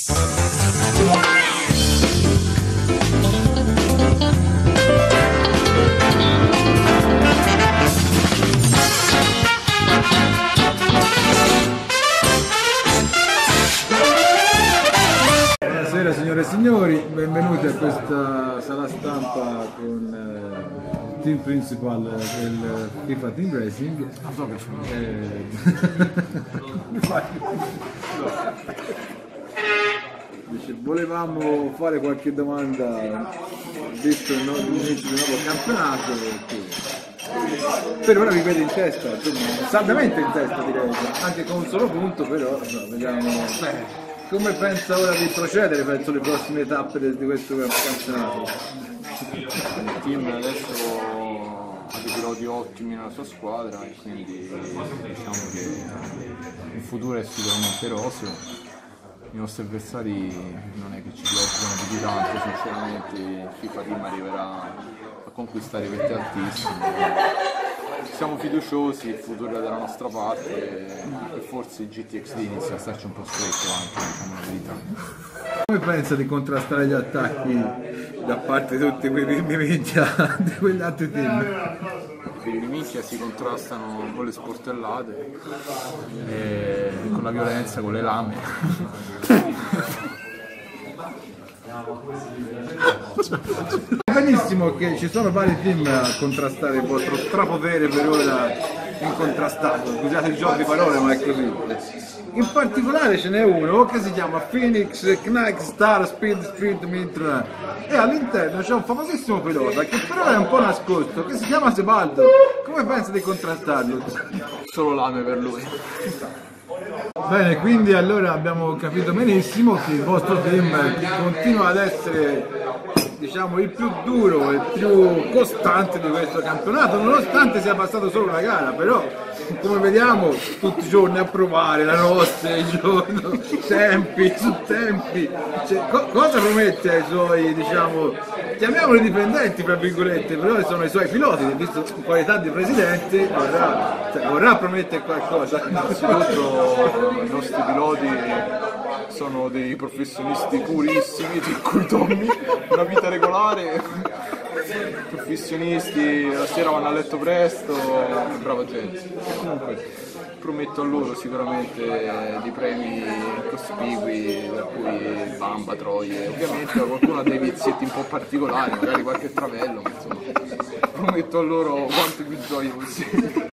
Buonasera signore e signori, benvenuti a questa sala stampa con il team principal del FIFA Team Racing. Volevamo fare qualche domanda visto l'inizio del nuovo campionato, per ora vi vedo in testa, insomma, saldamente in testa direi, anche con un solo punto, però vediamo. Come pensa ora di procedere verso le prossime tappe di questo campionato? Il team adesso ha dei piloti ottimi nella sua squadra e quindi diciamo che il futuro è sicuramente roseo. I nostri avversari non è che ci preoccupano più di tanto, sinceramente il FIFA Team arriverà a conquistare vette altissime. Siamo fiduciosi, il futuro è dalla nostra parte e forse il GTXD inizia a starci un po' stretto anche, diciamo la verità. Come pensa di contrastare gli attacchi da parte di tutti quei pirmi minchia di quegli altri team? I pirmi minchia si contrastano con le sportellate, e con la violenza, con le lame. Benissimo che ci sono vari team a contrastare il vostro strapotere per ora incontrastato, scusate il gioco di parole ma è così. In particolare ce n'è uno che si chiama Phoenix Knight Star Speed Mitra e all'interno c'è un famosissimo pilota che però è un po' nascosto, che si chiama Sebaldo. Come pensa di contrastarlo? Solo lame per lui. Bene, quindi allora abbiamo capito benissimo che il vostro team continua ad essere, diciamo, il più duro, il più costante di questo campionato, nonostante sia passato solo una gara, però come vediamo tutti i giorni a provare, la notte, il giorno, tempi su tempi, cioè, cosa promette ai suoi, diciamo, chiamiamoli dipendenti tra virgolette, però sono i suoi piloti, visto in qualità di presidente vorrà promettere qualcosa. Innanzitutto i nostri piloti sono dei professionisti purissimi, tra cui Tommy, una vita regolare, professionisti, la sera vanno a letto presto, brava gente. E comunque prometto a loro sicuramente dei premi cospicui, per cui bamba, troie, ovviamente qualcuno ha dei vizietti un po' particolari, magari qualche travello, ma insomma prometto a loro quanto più gioia possibile.